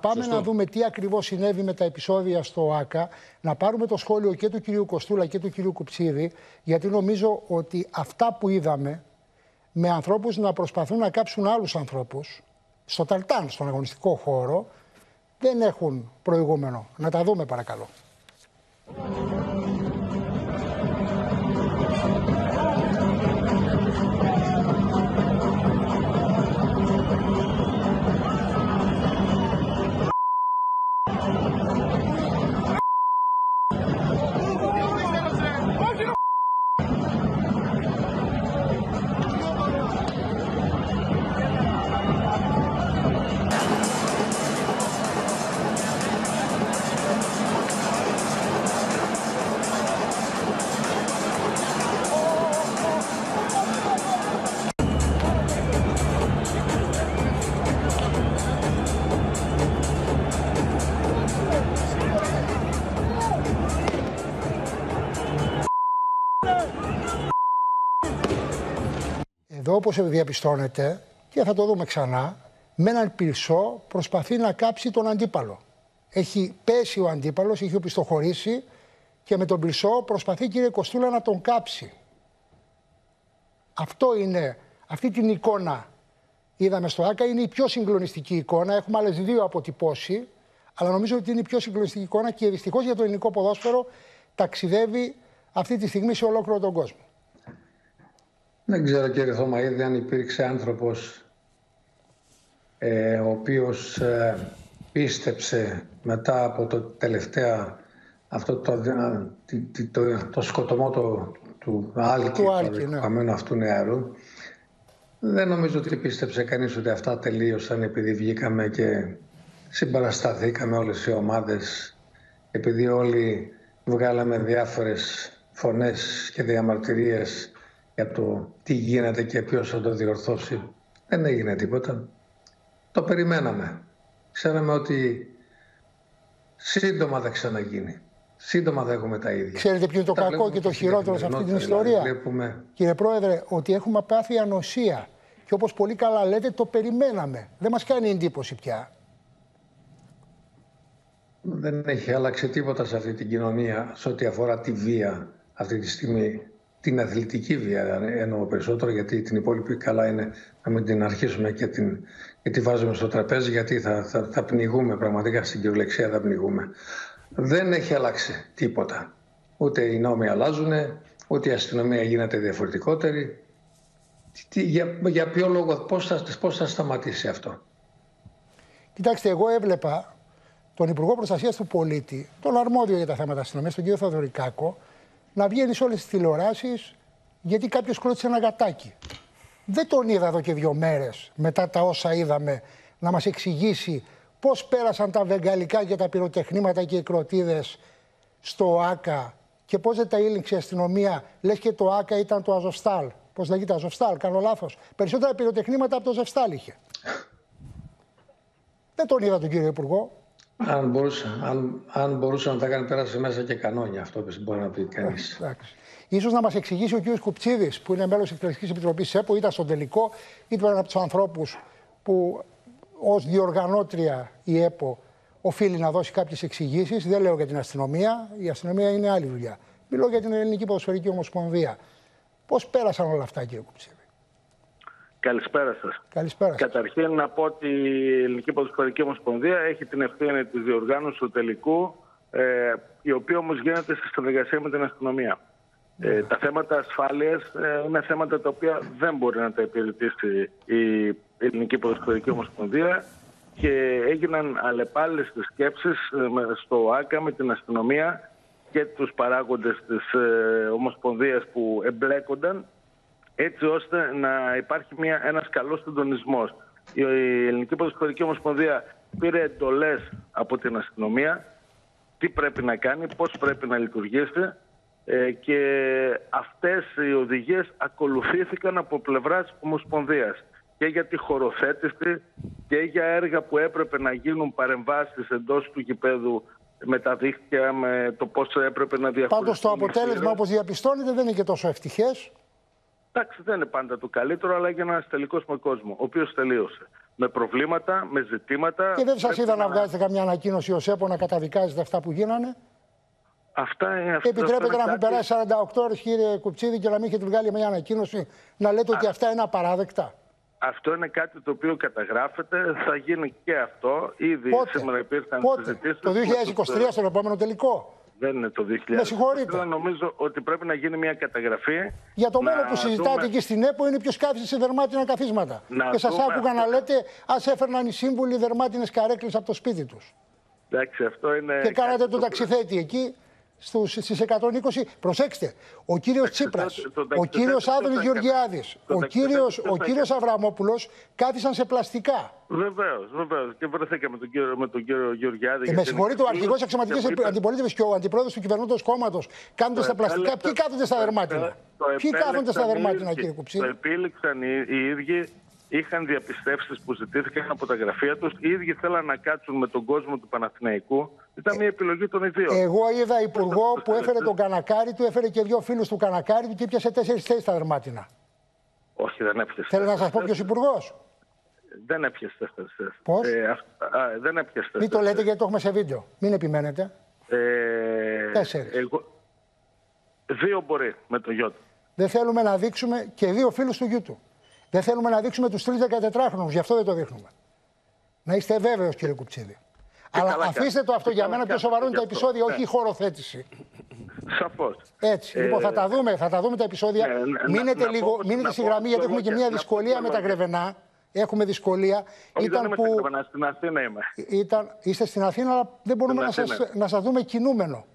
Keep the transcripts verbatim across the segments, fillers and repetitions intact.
πάμε Σωστό. να δούμε τι ακριβώς συνέβη με τα επεισόδια στο ΆΚΑ, να πάρουμε το σχόλιο και του κυρίου Κοστούλα και του κυρίου Κουψίδη, γιατί νομίζω ότι αυτά που είδαμε με ανθρώπους να προσπαθούν να κάψουν άλλους ανθρώπους στο ταλτάν, στον αγωνιστικό χώρο, δεν έχουν προηγούμενο. Να τα δούμε παρακαλώ. Εδώ, όπως διαπιστώνετε, και θα το δούμε ξανά, με έναν πυρσό προσπαθεί να κάψει τον αντίπαλο. Έχει πέσει ο αντίπαλος, έχει οπισθοχωρήσει και με τον πυρσό προσπαθεί, κύριε Κοστούλα, να τον κάψει. Αυτό είναι, αυτή την εικόνα είδαμε στο ΆΚΑ, είναι η πιο συγκλονιστική εικόνα. Έχουμε άλλες δύο αποτυπώσει, αλλά νομίζω ότι είναι η πιο συγκλονιστική εικόνα και δυστυχώς για το ελληνικό ποδόσφαιρο ταξιδεύει αυτή τη στιγμή σε ολόκληρο τον κόσμο. Δεν ξέρω, κύριε Θωμαίδη, αν υπήρξε άνθρωπος ε, ο οποίος ε, πίστεψε μετά από το τελευταία αυτό το, το, το, το σκοτωμό το, του Άλκη, του χαμένου ναι. αυτού νεαρού. Δεν νομίζω ότι πίστεψε κανείς ότι αυτά τελείωσαν επειδή βγήκαμε και συμπαρασταθήκαμε όλες οι ομάδες, επειδή όλοι βγάλαμε διάφορες φωνές και διαμαρτυρίες για το τι γίνεται και ποιος θα το διορθώσει. Δεν έγινε τίποτα. Το περιμέναμε. Ξέραμε ότι σύντομα θα ξαναγίνει. Σύντομα θα έχουμε τα ίδια. Ξέρετε ποιο είναι το τα κακό και το χειρότερο σε αυτή την ιστορία? Βλέπουμε... Κύριε Πρόεδρε, ότι έχουμε πάθει ανοσία. Και όπως πολύ καλά λέτε, το περιμέναμε. Δεν μας κάνει εντύπωση πια. Δεν έχει αλλάξει τίποτα σε αυτή την κοινωνία σε ό,τι αφορά τη βία αυτή τη στιγμή. Την αθλητική βία εννοώ περισσότερο, γιατί την υπόλοιπη καλά είναι να μην την αρχίσουμε και, την, και τη βάζουμε στο τραπέζι, γιατί θα, θα, θα πνιγούμε πραγματικά, στην κυριολεξία θα πνιγούμε. Δεν έχει αλλάξει τίποτα. Ούτε οι νόμοι αλλάζουν, ούτε η αστυνομία γίνεται διαφορετικότερη. Τι, για, για ποιο λόγο, πώς θα, πώς θα σταματήσει αυτό? Κοιτάξτε, εγώ έβλεπα τον Υπουργό Προστασίας του Πολίτη, τον αρμόδιο για τα θέματα αστυνομίας, τον κύριο Θαδωρικάκο, να βγαίνει σε όλες τις τηλεοράσεις γιατί κάποιος κλώτησε ένα γατάκι. Δεν τον είδα εδώ και δύο μέρες μετά τα όσα είδαμε να μας εξηγήσει πώς πέρασαν τα βεγγαλικά και τα πυροτεχνήματα και οι κροτίδες στο ΆΚΑ και πώς δεν τα ήλεγξε η αστυνομία, λες και το ΆΚΑ ήταν το Αζοφστάλ. Πώς λέγεται, Αζοφστάλ, κάνω λάθος. Περισσότερα πυροτεχνήματα από το Αζοφστάλ είχε. Δεν τον είδα τον κύριο Υπουργό. Αν μπορούσε, αν, αν μπορούσε να τα κάνει, πέρασε μέσα και κανόνια, αυτό που μπορεί να πει κανείς. Ίσως να μας εξηγήσει ο κύριος Κουψίδης, που είναι μέλος της Εκτελεστικής Επιτροπής ΕΠΟ, ήταν στον τελικό, ήταν ένα από τους ανθρώπους που ως διοργανώτρια η ΕΠΟ οφείλει να δώσει κάποιες εξηγήσεις. Δεν λέω για την αστυνομία, η αστυνομία είναι άλλη δουλειά. Μιλώ για την Ελληνική Ποδοσφαιρική Ομοσπονδία. Πώς πέρασαν όλα αυτά, κύριε Κουψίδη? Καλησπέρα σας. Καλησπέρα σας. Καταρχήν να πω ότι η Ελληνική Ποδοσφαιρική Ομοσπονδία έχει την ευθύνη της διοργάνωσης του τελικού, ε, η οποία όμως γίνεται σε συνεργασία με την αστυνομία. Mm. Ε, τα θέματα ασφάλειας ε, είναι θέματα τα οποία δεν μπορεί να τα υπηρετήσει η Ελληνική Ποδοσφαιρική Ομοσπονδία και έγιναν αλλεπάλληλες σκέψεις ε, στο ΆΚΑ με την αστυνομία και τους παράγοντες της ε, Ομοσπονδίας που εμπλέκονταν, έτσι ώστε να υπάρχει μια, ένας καλός συντονισμός. Η Ελληνική Ποδοσφαιρική Ομοσπονδία πήρε εντολές από την αστυνομία, τι πρέπει να κάνει, πώς πρέπει να λειτουργήσει ε, και αυτές οι οδηγίες ακολουθήθηκαν από πλευράς Ομοσπονδίας και για τη χωροθέτηση και για έργα που έπρεπε να γίνουν παρεμβάσεις εντός του γηπέδου με τα δίχτυα, με το πώς έπρεπε να διαχωριστούν. Πάντως το αποτέλεσμα, όπως διαπιστώνετε, δεν είναι και τόσο ευτυχές. Εντάξει, δεν είναι πάντα το καλύτερο, αλλά για ένα τελικό με κόσμο, ο οποίος τελείωσε. με προβλήματα, με ζητήματα. Και δεν σας είδα να... να βγάζετε καμιά ανακοίνωση ως ΕΠΟ να καταδικάζετε αυτά που γίνανε. Αυτά είναι αυτά. Επιτρέπετε να έχουν περάσει σαράντα οκτώ ώρες, κύριε Κουπτσίδη, και να μην έχετε βγάλει μια ανακοίνωση να λέτε Α... ότι αυτά είναι απαράδεκτα. Αυτό είναι κάτι το οποίο καταγράφεται. Θα γίνει και αυτό. Ήδη Πότε? σήμερα υπήρχαν συζητήσεις. Το δύο χιλιάδες είκοσι τρία, στον επόμενο τελικό. Δεν είναι το δύο χιλιάδες είκοσι τρία. Με συγχωρείτε. Νομίζω ότι πρέπει να γίνει μια καταγραφή. Για το μέλλον που συζητάτε δούμε... εκεί στην ΕΠΟ είναι ποιος κάθισε σε δερμάτινα καθίσματα. Να και σας άκουγα να λέτε ας έφερναν οι σύμβουλοι δερμάτινες καρέκλες από το σπίτι τους. Εντάξει, αυτό είναι... Και κάνατε τον ταξιθέτη εκεί. Στις εκατόν είκοσι, προσέξτε, ο κύριος Τσίπρας, ο κύριος Άδωνης Γεωργιάδης, ο κύριος, ο κύριος Αβραμόπουλος κάθισαν σε πλαστικά. Βεβαίως, βεβαίως. Και βρεθήκαμε με τον κύριο, με τον κύριο Γεωργιάδη. Ε, με συγχωρείτε, ο αρχηγός αξιωματικής αντιπολίτευσης και ο αντιπρόεδρος του κυβερνώντος κόμματος κάθονται στα πλαστικά. Ποιοι κάθονται στα δερμάτινα? Ποιοι κάθονται στα δερμάτινα, κύριε Κουψίδη? Το επίλεξαν οι ίδιοι. Είχαν διαπιστεύσεις που ζητήθηκαν από τα γραφεία τους. Οι ίδιοι θέλαν να κάτσουν με τον κόσμο του Παναθηναϊκού. Ήταν μια επιλογή των ιδίων. Εγώ είδα υπουργό που έφερε τον Κανακάρη του, έφερε και δύο φίλους του Κανακάρη του και έπιασε τέσσερις θέσεις στα δερμάτινα. Όχι, δεν έπιασε. Θέλω να σας πω ποιος υπουργός. Δεν έπιασε τέσσερις θέσεις. Πώς? Ε, α, α, δεν έπιασε. Μην το λέτε γιατί το έχουμε σε βίντεο. Μην επιμένετε. Ε, Τέσσερις. Εγώ... Δύο μπορεί με το γιο του. Δεν θέλουμε να δείξουμε και δύο φίλους του γιού του. Δεν θέλουμε να δείξουμε τους τρεις δεκατετράχρονους, γι' αυτό δεν το δείχνουμε. Να είστε βέβαιος, κύριε Κουψίδη. Αλλά καλά, αφήστε το αυτό, για μένα πιο σοβαρό είναι τα επεισόδια, όχι η χωροθέτηση. Σαφώς. Έτσι. Ε, λοιπόν, θα τα δούμε, θα τα δούμε τα επεισόδια. Ε, μείνετε να, λίγο, να μείνετε στη γραμμή, γιατί έχουμε και μια δυσκολία με τα Γρεβενά. Έχουμε δυσκολία. Όχι, ήταν δεν είμαι που... Γρεβενά, στην Αθήνα είμαι. Ήταν... Είστε στην Αθήνα, αλλά δεν μπορούμε να σας, να σας δούμε κινούμενο.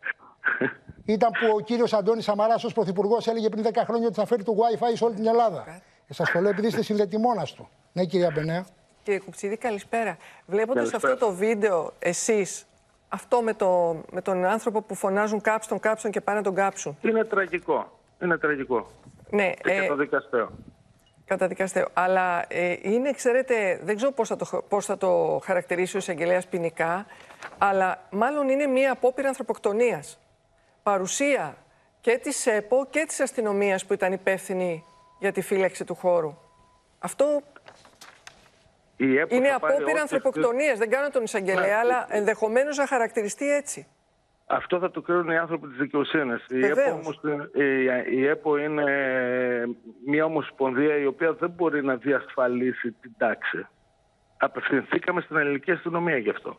Ήταν που ο κύριος Αντώνης Σαμαράς ως πρωθυπουργός έλεγε πριν δέκα χρόνια ότι θα φέρει το Wi-Fi σε όλη την Ελλάδα. Ε, σας το λέω επειδή είστε συνδετημόνας του. Ναι, κυρία Μπενέα. Κύριε Κουψίδη, καλησπέρα. Βλέποντας αυτό το βίντεο, εσείς, αυτό με, το, με τον άνθρωπο που φωνάζουν κάψτον, κάψτον και πάνε να τον κάψουν. Είναι τραγικό. Είναι τραγικό. Ναι, και ε, καταδικαστέο. Καταδικαστέο. Αλλά ε, είναι, ξέρετε, δεν ξέρω πώς θα το, πώς θα το χαρακτηρίσει ο εισαγγελέας ποινικά, αλλά μάλλον είναι μία απόπειρα ανθρωποκτονίας. Παρουσία και της ΕΠΟ και της αστυνομίας που ήταν υπεύθυνη για τη φύλαξη του χώρου. Αυτό είναι απόπειρα ανθρωποκτονίας. Δεν κάνω τον εισαγγελέα, ναι, αλλά ενδεχομένως να χαρακτηριστεί έτσι. Αυτό θα το κρίνουν οι άνθρωποι της δικαιοσύνης. Η ΕΠΟ, όμως, η, η ΕΠΟ είναι μια ομοσπονδία η οποία δεν μπορεί να διασφαλίσει την τάξη. Απευθυνθήκαμε στην ελληνική αστυνομία γι' αυτό.